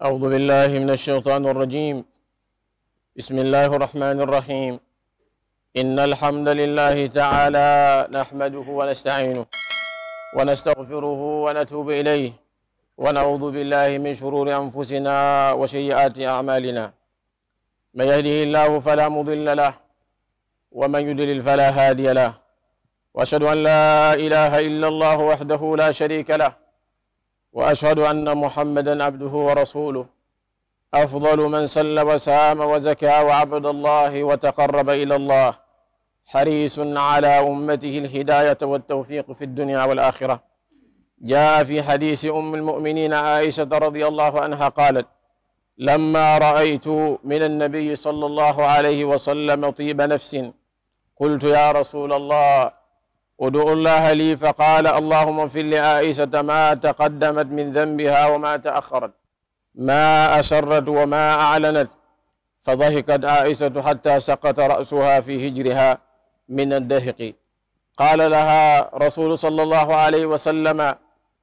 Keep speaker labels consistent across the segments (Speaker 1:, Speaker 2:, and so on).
Speaker 1: أعوذ بالله من الشيطان الرجيم. بسم الله الرحمن الرحيم. إن الحمد لله تعالى نحمده ونستعينه ونستغفره ونتوب إليه ونعوذ بالله من شرور أنفسنا وسيئات أعمالنا. من يهده الله فلا مضل له ومن يضلل فلا هادي له، وأشهد أن لا إله إلا الله وحده لا شريك له، وأشهد أن محمدا عبده ورسوله، أفضل من صلى وسام وزكى وعبد الله وتقرب إلى الله، حريص على أمته الهداية والتوفيق في الدنيا والآخرة. جاء في حديث أم المؤمنين عائشة رضي الله عنها قالت: لما رأيت من النبي صلى الله عليه وسلم طيب نفس قلت يا رسول الله ادعو الله لي، فقال: اللهم اغفر لعائشة ما تقدمت من ذنبها وما تأخرت، ما أسرت وما أعلنت. فضحكت عائشة حتى سقط رأسها في هجرها من الدهق. قال لها رسول صلى الله عليه وسلم: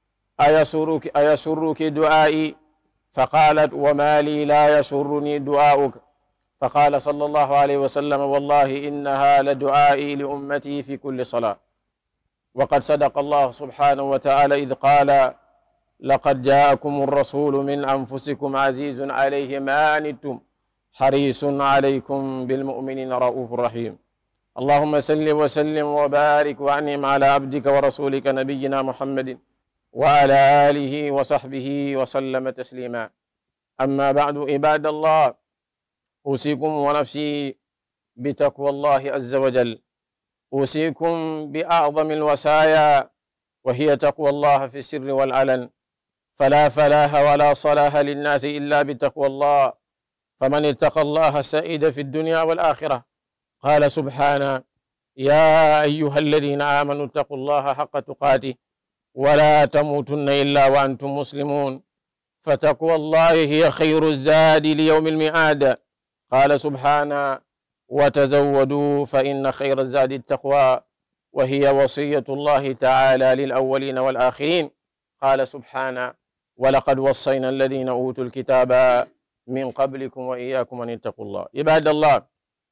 Speaker 1: أيسرك دعائي؟ فقالت: وما لي لا يسرني دعاؤك. فقال صلى الله عليه وسلم: والله إنها لدعائي لأمتي في كل صلاة. وقد صدق الله سبحانه وتعالى إذ قال: لقد جاءكم الرسول من أنفسكم عزيز عليه ما عنتم حريص عليكم بالمؤمنين رؤوف رحيم. اللهم صل وسلم وبارك وأنعم على عبدك ورسولك نبينا محمد وعلى آله وصحبه وسلم تسليما. أما بعد، عباد الله، أوصيكم ونفسي بتقوى الله عز وجل. أوصيكم بأعظم الوصايا، وهي تقوى الله في السر والعلن، فلا فلاح ولا صلاح للناس إلا بتقوى الله، فمن اتقى الله سعيد في الدنيا والآخرة. قال سبحانه: يا أيها الذين آمنوا اتقوا الله حق تقاته ولا تموتن إلا وأنتم مسلمون، فتقوى الله هي خير الزاد ليوم الميعاد. قال سبحانه: وتزودوا فإن خير الزاد التقوى، وهي وصية الله تعالى للأولين والآخرين. قال سبحانه: ولقد وصينا الذين أوتوا الكتاب من قبلكم وإياكم أن اتقوا الله. عباد الله،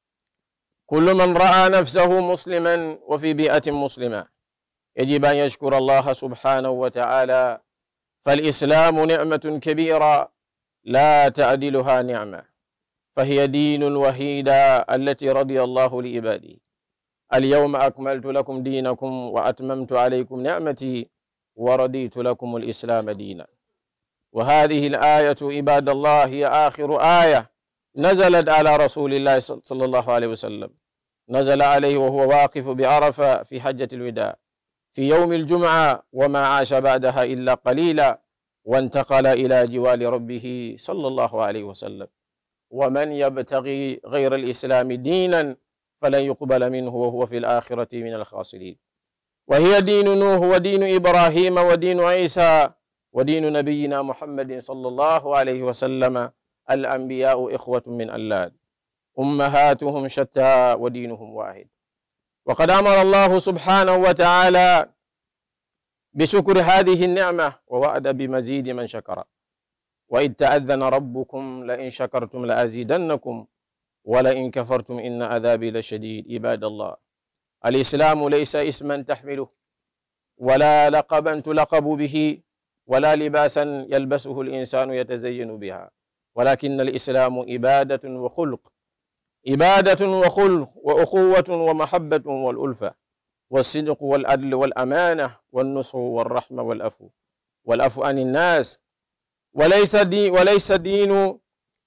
Speaker 1: كل من رأى نفسه مسلما وفي بيئة مسلمة يجب أن يشكر الله سبحانه وتعالى، فالإسلام نعمة كبيرة لا تعدلها نعمة، فهي دين الوحيدة التي رضي الله لعباده. اليوم أكملت لكم دينكم وأتممت عليكم نعمتي ورضيت لكم الإسلام دينا. وهذه الآية عباد الله هي آخر آية نزلت على رسول الله صلى الله عليه وسلم. نزل عليه وهو واقف بعرفة في حجة الوداع في يوم الجمعة، وما عاش بعدها إلا قليلا، وانتقل إلى جوار ربه صلى الله عليه وسلم. ومن يبتغي غير الإسلام دينا فلن يقبل منه وهو في الآخرة من الخاسرين. وهي دين نوح ودين إبراهيم ودين عيسى ودين نبينا محمد صلى الله عليه وسلم. الأنبياء إخوة من أولاد، أمهاتهم شتى ودينهم واحد. وقد أمر الله سبحانه وتعالى بشكر هذه النعمة، ووعد بمزيد من شكر. وإذ تأذن ربكم لئن شكرتم لأزيدنكم ولئن كفرتم إن عذابي لشديد. عباد الله، الإسلام ليس اسما تحمله، ولا لقبا تلقب به، ولا لباسا يلبسه الإنسان يتزين بها، ولكن الإسلام عبادة وخلق، عبادة وخلق وأخوة ومحبة والألفة والصدق والعدل والأمانة والنصح والرحمة والعفو عن الناس. وليس دين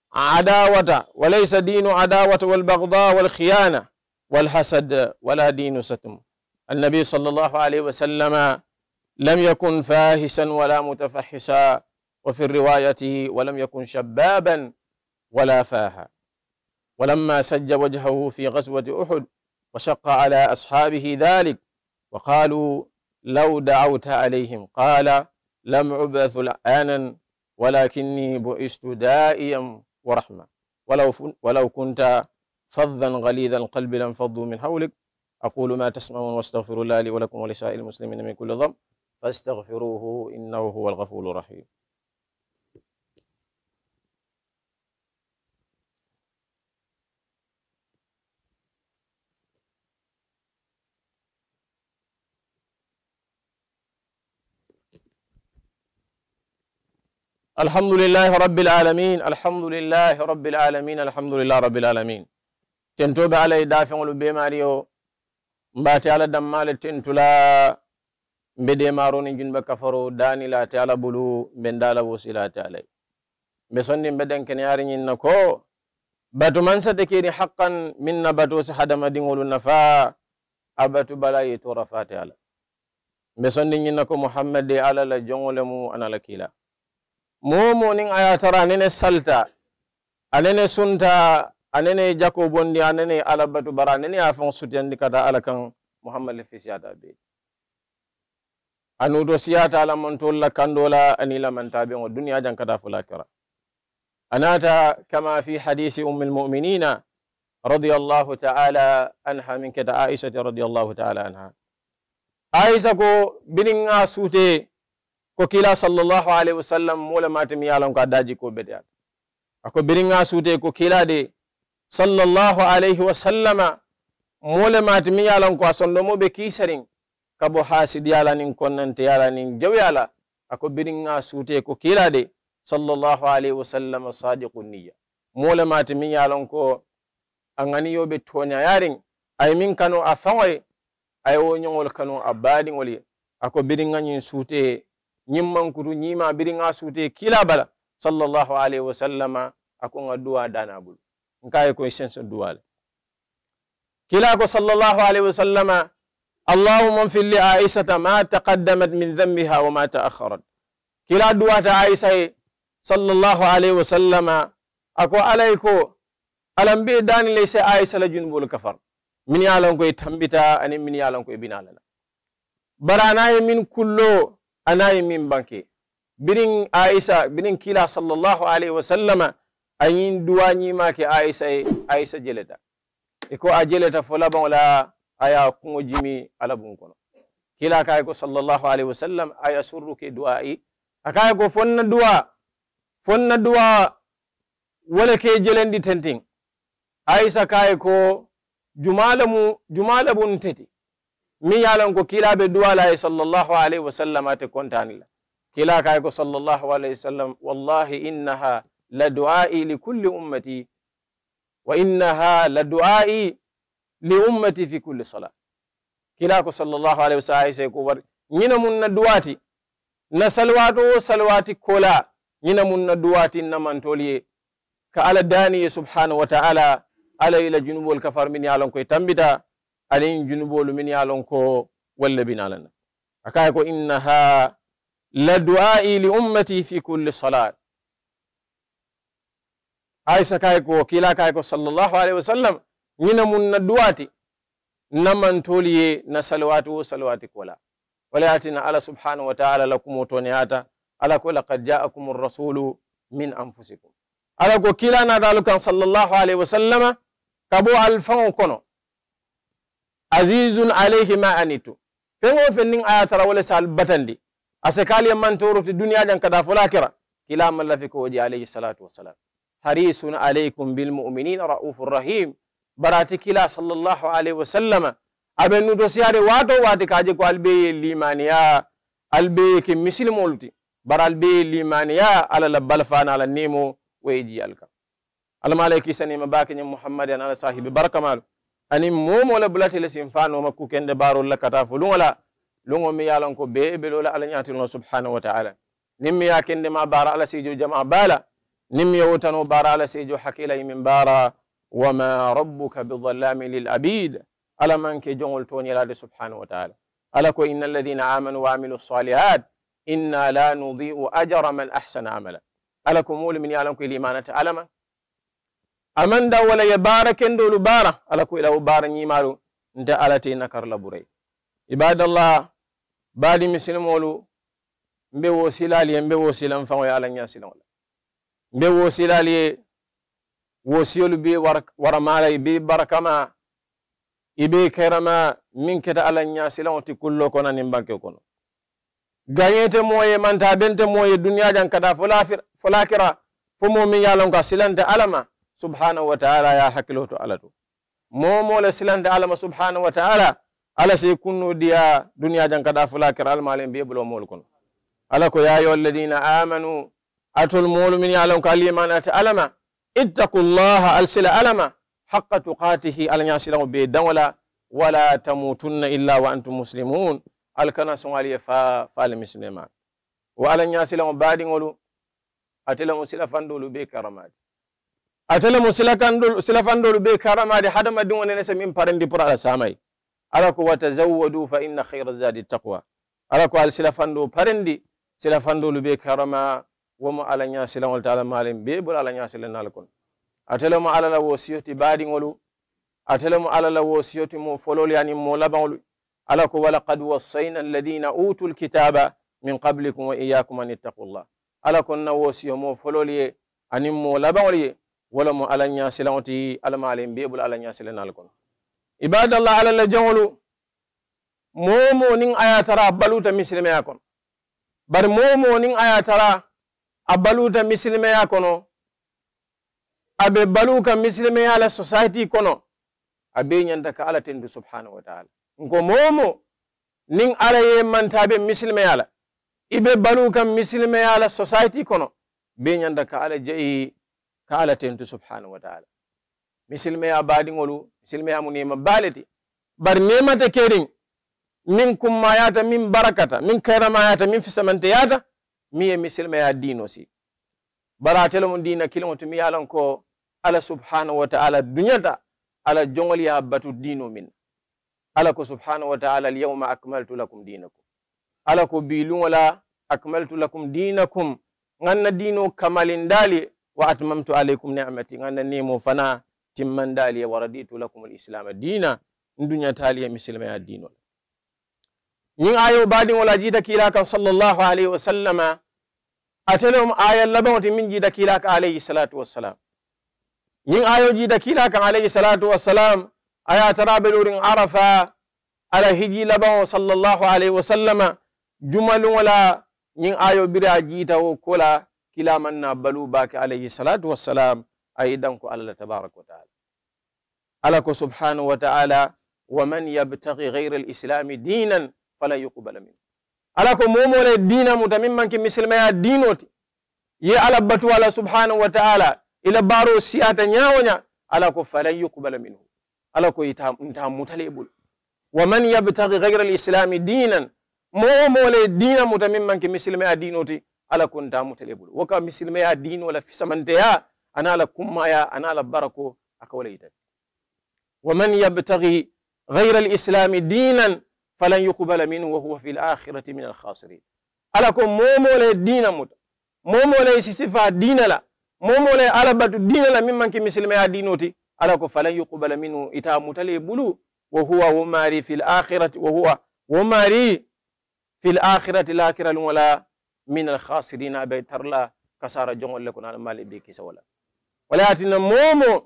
Speaker 1: عداوة والبغضاء والخيانة والحسد، ولا دين ستم. النبي صلى الله عليه وسلم لم يكن فاحشا ولا متفحشا، وفي الرواية ولم يكن شبابا ولا فاحا. ولما سج وجهه في غزوة أحد وشق على أصحابه ذلك وقالوا: لو دعوت عليهم، قال: لم أبعث لعانا ولكني بعثت داعيا ورحمة، ولو كنت فظا غليظ القلب لانفضوا من حولك. أقول ما تسمعون واستغفر الله لي ولكم ولسائر المسلمين من كل ذنب فاستغفروه إنه هو الغفور الرحيم. alhamdulillahi rabbil alamin alhamdulillahi rabbil alamin alhamdulillahi rabbil alamin tentoɓe alay dafeŋolu be mari o mbate ala dammale tentula mbede maroni junɓe kafaro dani late ala bulu mbe ndala wosilate alay mbe sonni mbeden kene yari ñinna ko batu man sate kedi haqqan minna batu si hadamadiŋolu nafa a batu bala ye tora fate ala mbe sonni ñinna ko muhammad de ala la joŋole mu anala kila momo nin aya tara anene salta anene sunta anene jako bondi anene ala batu bara anene afan sutiyandi kata ala kan muhammad le fisiyata be anuto siyata ala mantolla kandola anila mantabe ngo duniya jan kata fulakira anata kama fi hadisi ummul mu'minina radiyallahu ta'ala anha min kada aisha radiyallahu ta'ala anha aisha ko bininga sute ko kila sallallahu alaihi wasallam mola matimi yalan ko daji ko bede ako bininga sute ko kila de sallallahu alaihi wasallama mola matimi yalan ko sondomo be kisarin kabo hasidi yala nin konnante yala nin jawyala ako bininga sute ko kila de sallallahu alaihi wasallam sadiqun niyya mola matimi yalan ko angani yobe tonya yarin ay min kanu afangoy ay wo nyongol kanu abadi ngoli ako bininga nyin sute nyimman kutu nyima bininga sute kila bala sallallahu alaihi wasallam ako ngadua danabul nkaye ko senso duwale kila ko sallallahu alaihi wasallam allahumma fil li aisha ma taqaddamat min dhanbiha wa ma ta'akhkharat kila duwata aisha sallallahu alaihi wasallam ako alayko alambe dani laysa aisha la junbul kafar min yalan ko tambita ani min yalan ko binalala barana min kullo anayi min banke birin aisha birin kila sallallahu alaihi wasallam ayin duwani make aisha jeleta iko a jeleta folaban la aya kungo jimi alabun kono kila kay ko sallallahu alaihi wasallam aya surruke duai akay ko fonna duwa wala ke jelendi tenting aisha kay ko jumalabun teti mi yalan ko kila be duwa la sallallahu alaihi wasallam ate kontanila kila kay ko sallallahu alaihi wasallam wallahi innaha la du'ai li kulli ummati wa innaha la du'ai li ummati fi kulli salat kila ko sallallahu alaihi wasallam ko war nyina mun na duwati na salwati kola nyina mun na duwati na mantoliye ka ala dani subhanahu wa ta'ala ala ila junubul kafar min yalon ko tambita alin junubul min yalon ko walla binalana akay ko innaha la du'ai li ummati fi kulli salat aisha kay ko kila kay ko sallallahu alaihi wasallam nyina mun na duwati na mantoliye na salawati kola walatina ala subhanahu wa ta'ala lakum toniata ala ko laqad ja'akumur rasulu min anfusikum ala ko kila na dalukan sallallahu alaihi wasallam kabo alfan kono azizun alayhi ma anitu fengo fenning ayatara wala sal batandi asekali man toroti dunya jan kada fulakira kila man lafiko waji alayhi salatu wassalam harisun alaykum bil mu'minina raufur rahim barati kila sallallahu alaihi wasallam abenu to siare wato wati kaje ko albe limaniya albe ke muslimoluti baral be limaniya ala la balfana ala nemo weji alka al malaiki sani mabaki ni muhammadian ala sahibi barakamal ani momo la bulati le simfano makku kende barol la kata fulungola lungo mi yalan ko be lola ala nyati no subhanahu wa ta'ala nimmi ya kende ma bara ala sijo jamaa bala nimmi yawtano bara ala sijo hakila min bara wama rabbuka bidhallami lil abid ala man ke jongol toni la subhanahu wa ta'ala ala ko innal ladhina amanu wa amilus salihat inna la nudhi'u ajra man ahsana amala ala ko mul min yalan ko limanata alama amanda wala ya barakendo lu bara ala ko ila bara nyimaru nda alati nakar laburay ibadallah badi muslimolu mbe wosilan fa ala nyasilan mbe wosilali wosiyolu be waramala be barakama ibe kayrama min keta ala nyasilan ti kullo kono nim banke kono ganyete moye manta bente moye dunya jan kada fulakira fumo min yalon ka silante alama subhanahu wa ta'ala ya hakiloto alatu momo le silante alama subhanahu wa ta'ala ala se kunno dia dunya jan kada fulakira almalen be bulo mol kono ala ko ya ayyuhalladhina amanu atol molu min yalan ko alimanata alama ittaqullaha alsila alama haqqa tuqatihi alanya silamu be dawla wala tamutunna illa wa antum muslimun alkana songali fa fal muslima wa alanya silamu badi ngolu atela musila fandolu be karamadi atela musila kandol sila fandolu be karamadi hadama dum wonene se min parandi pour ala samay alako watazawwadu fa inna khayra zadi taqwa alako alsila fando parandi sila fandolu be karama womo alanya silamu taala malim be bul alanya silana alkon atelemo alala wosiyoti baadiŋolu atelemo alala wosiyoti mo folol yani mo labaŋolu ala ko walaqad wassayna alladina utu lkitaba min qablikum wa iyakum an ittaqullah ala ko na wosiyo mo folol ye aniŋ mo labaŋolu ye wala mo ala ñasilaŋo ti alamalen be bula ala ñasilenal kono ibadallah ala la jaŋolu momo niŋ aya tara baluta misilimeya kono bari momo niŋ aya tara a baluta misilimeya kono abe baluka misilimeya la society kono abe ñanta ka ala tendu subhanahu wa ta'ala nko momo nin ala ye mantabe misilimeya la ibe baluka misilimeya la society kono be ñanta ka ala jayi ka ala tendu subhanahu wa ta'ala misilimeya baadiŋolu misilimeya mu nema baleti bar nemata keriŋ min kummayata min barakata min kayramayata min fisamanteyata mi ye misilimeya dino si bara telemo dina kiliŋo to mi yalan ko ala subhanahu wa ta'ala dunyata ala jongol ya batu dino min ala ko subhanahu wa ta'ala al-yawma akmaltu lakum dinakum ala ko bilun wala akmaltu lakum dinakum nganna dino kamalindali wa atmamtu alaykum ni'mati nganna nemo fana timmandali wa raditu lakum al-islam dina dunyata ali muslima ya dino nyin ayo badi wala jita kila kan sallallahu alayhi wa sallama atelum aya labawti min jita kila ka alayhi salatu wassalam nyin ayo jita kila kan alayhi salatu wassalam aya tarabelurin arafa ala hiji labaw sallallahu alayhi wa sallama jumalun wala nyin ayo bira jita o kola kila manna balu baki alayhi salatu wassalam aidan ko Allah tabarak wa ta'ala ala ko subhanahu wa ta'ala wa man yabtaghi ghayra al-islam dinan fala yuqbal min ala ko momole dina mutamin manki muslima dinoti ye ala batu ala subhanahu wa ta'ala ila baro siyata nyawonya ala ko fala yuqbal minhu ala ko ita mutalebul wa man yabtaghi ghayra al-islam dinan momole dina mutamin manki muslima dinoti ala ko nta mutalebul waka muslima din wala fisamanteya ana la kummaya ana la barako akawala ita wa man yabtaghi ghayra al-islam dinan falan yuqbala minhu wa huwa fil akhirati min al-khasirin ala ko momole dina muta momole sisifa dina la momole alabatu dina la mimman ki muslima ya dinoti ala ko falan yuqbala minhu ita mutale bulu wa huwa wamari fil akhirati wa huwa wamari fil akhirati lakira wala min al-khasirin abaytarla kasara jongol le ko na mali be kisa wala atina momo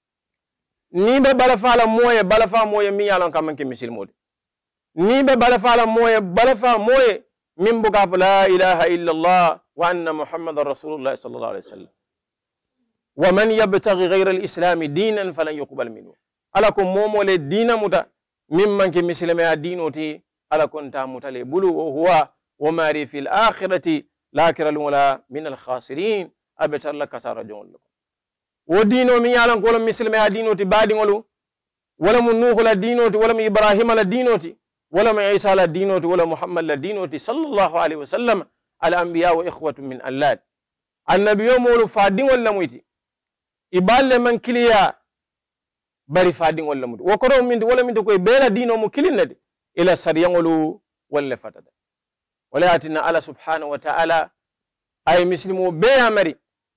Speaker 1: ni be balafala moye mi yalan kam ki muslimo ni be balafala moye balafa moye min buka la ilaha illa Allah wa anna muhammadar rasulullah sallallahu alaihi wasallam wa man yabtaghi ghayra al-islam dinan falan yuqbal minhu ala ko momole dina muta mimman ke muslima ya dinoti ala kon ta mutale bulu huwa wa mari fil akhirati lakira wala min al-khasirin abatar la kasara jongol wo dino mi yalan ko muslima ya dinoti badi ngolu wala mun nuhu la dinoti wala mi ibrahima la dinoti wala ma isa la dinoti wala muhammad la dinoti sallallahu alaihi wasallam al anbiya wa ikhwatu min allad annabiyo molu fadin wala muyti iballe man kiliya bari fadin wala muyti wokoro min wala min ko bela dino mu kilinade ila sariyangolu wala fatada wala atina ala subhanahu wa ta'ala ay muslimu be amari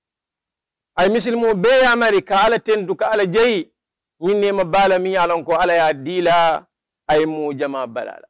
Speaker 1: ay muslimu be amari ka ala tendu ka ala jeyi nyinne ma bala mi yalan ko ala ya dila ay mu jama balala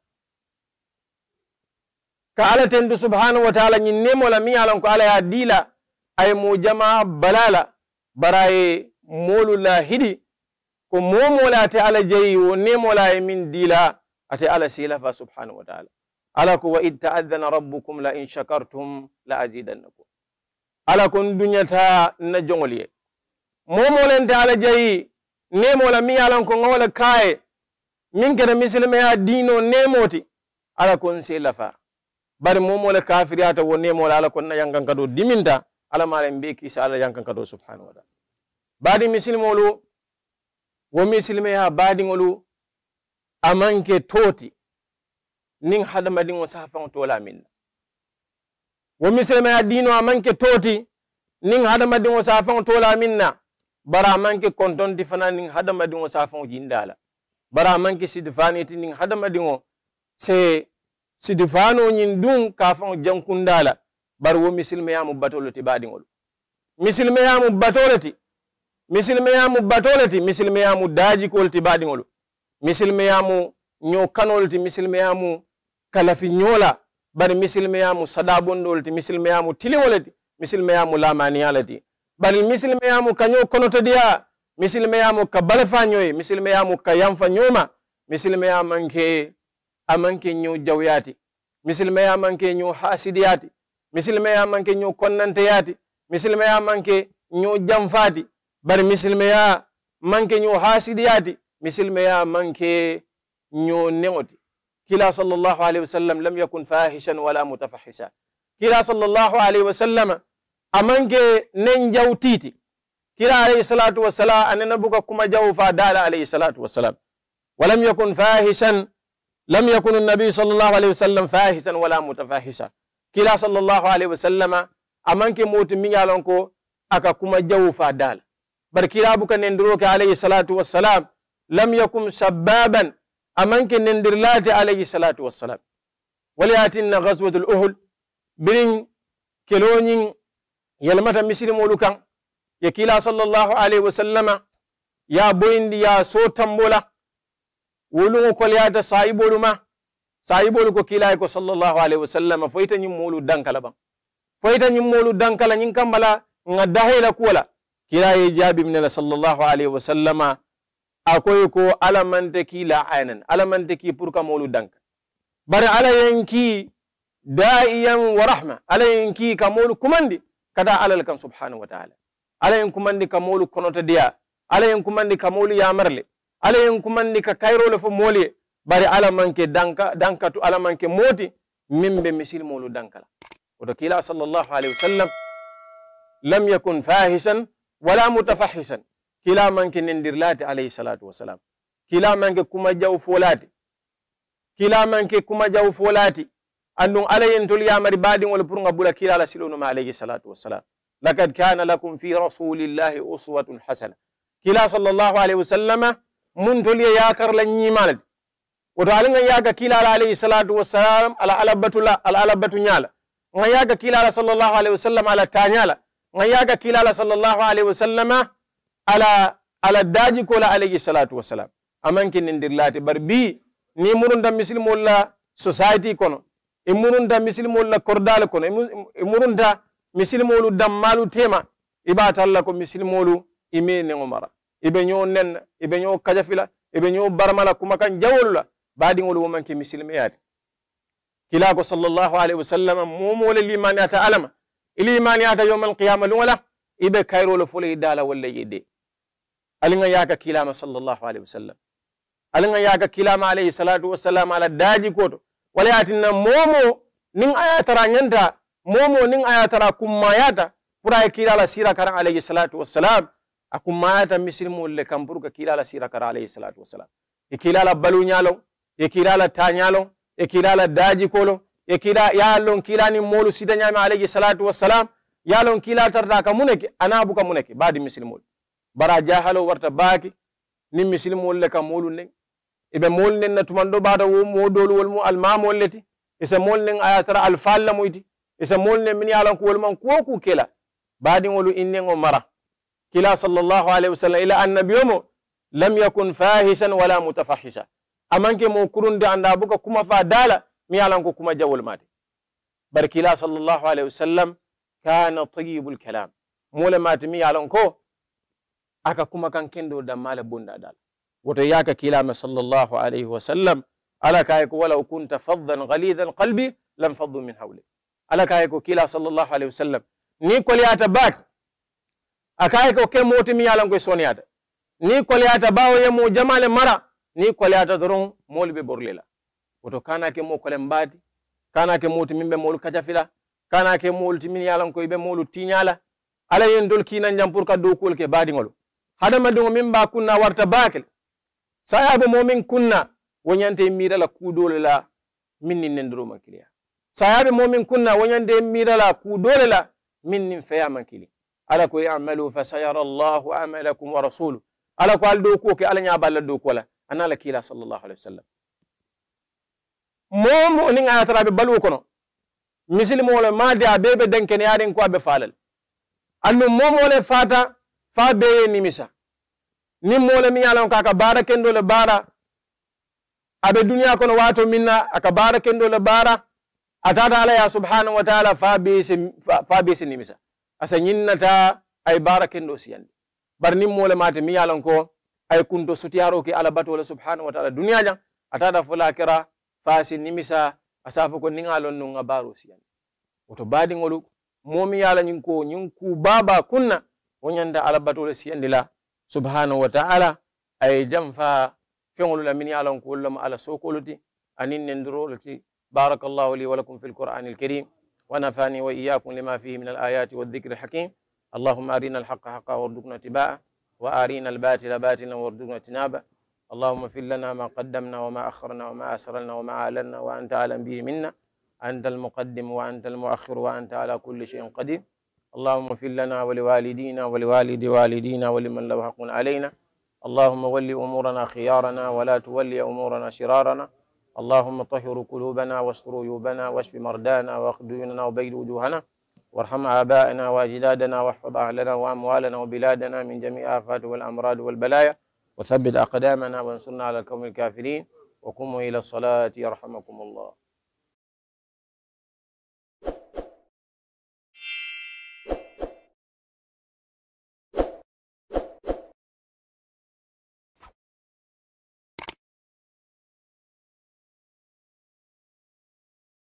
Speaker 1: ka ala tendu subhanahu wa ta'ala nyinne mo la mi yalan ko ala ya dila ay mu jama balala baraye molu la hidi ko momo la ta ala jeyi wo nemo la min dila ate ala silafa subhanahu wa ta'ala ala ko wa id ta'adhana rabbukum la in shakartum la azidannakum ala kon dunyata na jongoliye momo len ta ala jeyi nemo la mi yalan ko ngawla kaye min kada muslima ya dino nemoti ala kon se lafa bari momo la kafiriyata wo nemo la ala kon na yangan kado diminta ala malen be kisa ala yankan kado subhanahu wa ta'ala badi misilmolu wo misilmeya badingolu amanke toti nin hadamadingo safan tola minna wo misilmeya dino amanke toti nin hadamadingo safan tola minna bara amanke kontonti fana nin hadamadingo safan jindala bara amanke sidfaniti nin hadamadingo se sidfano nyin dun kafan jankundala bar wo misilmeya mu batoloti badingolu misilmeya mu batoloti misilmeya mu daji kolti badingolu misilmeya mu nyo kanolti misilmeya mu kalafi nyola bar misilmeya mu sadabondolti misilmeya mu tiliwolati misilmeya mu lamaniyalati bar misilmeya mu kanyo konotodiya misilmeya mu kabalafa nyoy misilmeya mu kayamfa nyoma misilmeya amanke nyo jawyati misilmeya manke nyo hasidiyati misilmeya manke nyo konnanteyati misilmeya manke nyo jamfati bar misilmeya manke nyo hasidiyati misilmeya manke nyo nengoti kila sallallahu alaihi wasallam lam yakun fahishan wala mutafahisa kila sallallahu alaihi wasallam amanke nen jawtiti kila alayhi salatu wassalam anena buka kuma jawfa dala alayhi salatu wassalam walam yakun fahishan لم يكن النبي صلى الله عليه وسلم فاحشا ولا متفاحشا كلا صلى الله عليه وسلم أمانك موت من يالونكو أكا كما جوفا دال بر كلا بك نندروك عليه الصلاة والسلام لم يكن سبابا أمانك نندرلات عليه الصلاة والسلام ولياتنا غزوة الأهل برين كلونين يلمتا مسلم مولوكا يكلا صلى الله عليه وسلم يا بوين يا صوتم مولا wulungu koliyata sahibolu ko kilay ko sallallahu alaihi wasallam foyta nyimmolu dankala ba foyta nyimmolu dankala nyin kambala ngadahela kuwala kilay jabi min sallallahu alaihi wasallam akoy ko alamante kila aynan alamante ki purka molu danka bare ala yanki da'iyan wa rahma ala yanki kamolu kumandi kada alal kan subhanahu wa ta'ala ala yanki kumandi kamolu konota dia ala yanki kumandi kamolu yamarle ala yen kumandi ka kayrole fo moliye bari ala manke dankatu ala manke moti mimbe misil molu dankala oto kila sallallahu alaihi wasallam lam yakun fahishan wala mutafahisan kila manke nendirlati alayhi salatu wasalam kila manke kuma jaw folati andun ala yen tol yamari badin wala pour ngabula kila la silono ma alayhi salatu wasalam lakad kana lakum fi rasulillahi uswatun hasana kila sallallahu alaihi wasallam mun toliye yakar la nyimal woto alinga yaga kila alayhi salatu wassalam ala alabatu nyala nga yaga kila sallallahu alaihi wasallam ala tanyala nga yaga kila sallallahu alaihi wasallam ala daji ko la alayhi salatu wassalam amanki nindirlati barbi ni murunda muslimol la society kono e murunda muslimol la kordal kono e murunda muslimolu dammalu tema ibata Allah ko muslimolu imene ngomara ibe nyo nen ibe nyo kajafila ibe nyo barmala kuma kan jawolula badi ngolu womanke misilmeyati kila ko sallallahu alaihi wasallam momo le limaniyata alama ilimaniyata yawmal qiyamah wala ibe kayro le fole dala wala yede alinga yaka kilama sallallahu alaihi wasallam alinga yaka kilama alayhi salatu wassalam ala daji koto wala yatinna momo nin ayatara nyanta momo nin ayatara kummayata pura kila la sira karan alayhi salatu wassalam akumata misilmol le kampuruka kila la sira kara alayhi salatu wassalam e kila la balu nyalo e kila la tanyalo e kila la daji kolo e kila yalon kila ni molu sida nyama alayhi salatu wassalam yalon kila tarda ka muneke anabu ka muneke badi misilmol bara jahalo warta baki ni misilmol le kam molu nen ibe mol nen natumando bada wo modolu wol mu almamol leti isa mol nen ayatara alfalla muyti isa mol nen min yalon ko wol man ko ku kela badi wolu innen o mara kila sallallahu alaihi wasallam ila annabiyomo lam yakun fahishan wala mutafahisha amanke mo kurunde anda buka kuma fa dala mi yalan ko kuma jawol mate bar kila sallallahu alaihi wasallam kana tayyibul kalam mole mate mi yalan ko aka kuma kan kendo da mala bunda dal woto yaka kila ma sallallahu alaihi wasallam ala kay ko wala kunta faddan ghalidhan qalbi lam faddu min hawli ala kay ko kila sallallahu alaihi wasallam ni ko liata bak akaye ko ke moti mi yalan ko soniyata ni koliyata bawo ye mo jamale mara ni koliyata doron molbe borlela woto kana ke mo kolem badi kana ke moti mimbe mol kajafila kana ke molti min yalan ko be molu tinyala ala yen dol kinan jam pour ka do kol ke badingol hadama do min ba kunna warta bakel sayabe momin kunna wonyante mirala kudole la minnin nendro mankiliya sayabe momin kunna wonyante mirala kudole la minnin feya mankili ala ko ya'malu fa sayara Allahu amalakum wa rasuluhu ala ko aldo ko ke ala nya balla do ko la anala kila sallallahu alaihi wasallam momo ni ngata be balu kono misilimo le madi abebe denkene yaren ko abe falal annu momo le fata fa be nimisa ni mole mi yalan ka bara kendo le bara abe duniya kono wato minna aka bara kendo le bara atata ala ya subhanahu wa ta'ala fa be se nimisa asa nyinnata ay bara kendo siyande bar ni mole mate mi yalan ko ay kunto sutiyaro ki ala batole subhanahu wa ta'ala duniya jang atata fulakira fa se nimisa asafa ko ningalon no ngabaro siyande woto badi ngolu momi yala nyinku baba kunna wonyanda ala batole siyande la subhanahu wa ta'ala ay jamfa fi'lu la min yalon kullam ala sokoluti anin nendrolati barakallahu li wa lakum fil qur'anil karim wa nafani wa iyyakum lima fihi min al ayati wadh dhikril hakim allahumma arina al haqqa haqqan warzuqna tibaa wa arina al batila batilan warzuqna tinaba اللهم اغفر لنا ما قدمنا وما أخرنا وما أسررنا وما أعلنا وأنت أعلم به منا أنت المقدم وأنت المؤخر وأنت على كل شيء قدير اللهم اغفر لنا ولوالدينا ولوالد والدينا ولمن له حق علينا اللهم ول أمورنا خيارنا ولا تولي أمورنا شرارنا اللهم طهر قلوبنا واستر عيوبنا واشف مرضانا واقض ديوننا وبيض وجوهنا وارحم آبائنا وأجدادنا واحفظ أهلنا وأموالنا وبلادنا من جميع الآفات والأمراض والبلايا وثبت أقدامنا وانصرنا على القوم الكافرين وقوموا إلى الصلاة يرحمكم الله.